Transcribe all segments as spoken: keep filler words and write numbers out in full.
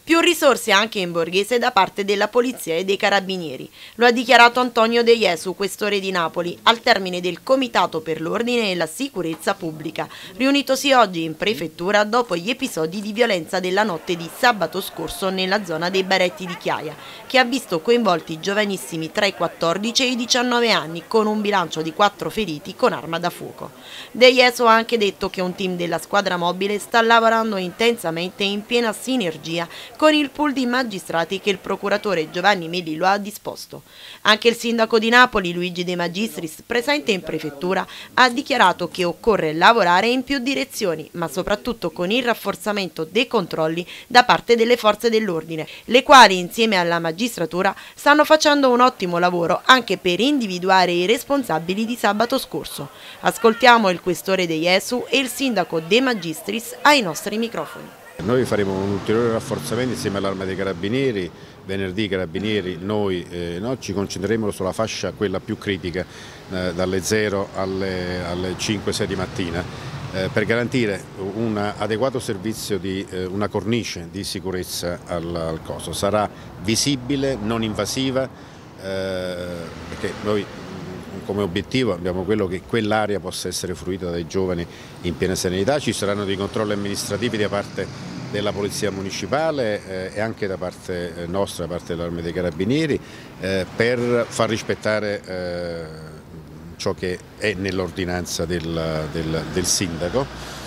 Più risorse anche in Borghese da parte della Polizia e dei Carabinieri. Lo ha dichiarato Antonio De Iesu, questore di Napoli, al termine del Comitato per l'Ordine e la Sicurezza Pubblica, riunitosi oggi in prefettura dopo gli episodi di violenza della notte di sabato scorso nella zona dei Baretti di Chiaia, che ha visto coinvolti giovanissimi tra i quattordici e i diciannove anni, con un bilancio di quattro feriti con arma da fuoco. De Iesu ha anche detto che un team della squadra mobile sta lavorando intensamente in piena sinergia con il pool di magistrati che il procuratore Giovanni Melillo ha disposto. Anche il sindaco di Napoli, Luigi De Magistris, presente in prefettura, ha dichiarato che occorre lavorare in più direzioni, ma soprattutto con il rafforzamento dei controlli da parte delle forze dell'ordine, le quali insieme alla magistratura stanno facendo un ottimo lavoro anche per individuare i responsabili di sabato scorso. Ascoltiamo il questore De Iesu e il sindaco De Magistris ai nostri microfoni. Noi faremo un ulteriore rafforzamento insieme all'Arma dei Carabinieri. Venerdì i Carabinieri, noi eh, no, ci concentreremo sulla fascia quella più critica, eh, dalle zero alle, alle cinque sei di mattina, eh, per garantire un adeguato servizio di eh, una cornice di sicurezza al, al coso. Sarà visibile, non invasiva, eh, perché noi come obiettivo abbiamo quello che quell'area possa essere fruita dai giovani in piena serenità. Ci saranno dei controlli amministrativi da parte della Polizia Municipale eh, e anche da parte nostra, da parte dell'Arma dei Carabinieri, eh, per far rispettare eh, ciò che è nell'ordinanza del, del, del sindaco.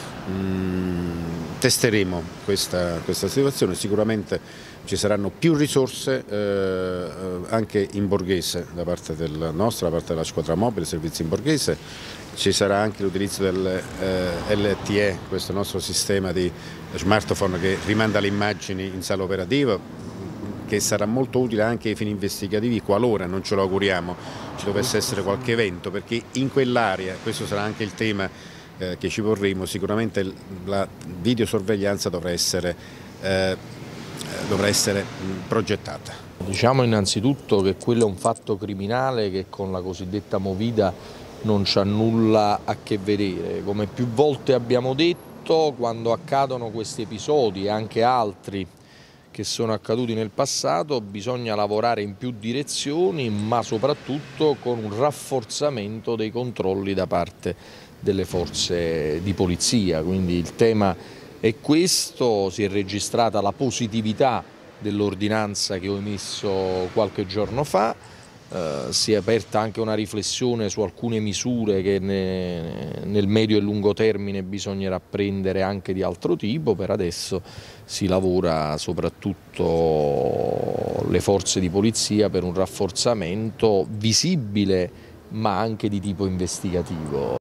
Mm, testeremo questa, questa situazione, sicuramente ci saranno più risorse eh, anche in Borghese da parte del nostro, da parte della squadra mobile, servizi in Borghese. Ci sarà anche l'utilizzo del eh, L T E, questo nostro sistema di smartphone che rimanda le immagini in sala operativa, che sarà molto utile anche ai fini investigativi qualora, non ce lo auguriamo, ci dovesse essere qualche evento, perché in quell'area, questo sarà anche il tema eh, che ci porremo, sicuramente la videosorveglianza dovrà essere, eh, dovrà essere progettata. Diciamo innanzitutto che quello è un fatto criminale che con la cosiddetta movida non c'ha nulla a che vedere. Come più volte abbiamo detto, quando accadono questi episodi e anche altri che sono accaduti nel passato, bisogna lavorare in più direzioni, ma soprattutto con un rafforzamento dei controlli da parte delle forze di polizia. Quindi il tema è questo, si è registrata la positività dell'ordinanza che ho emesso qualche giorno fa. Uh, si è aperta anche una riflessione su alcune misure che ne, nel medio e lungo termine bisognerà prendere anche di altro tipo. Per adesso si lavora soprattutto le forze di polizia per un rafforzamento visibile ma anche di tipo investigativo.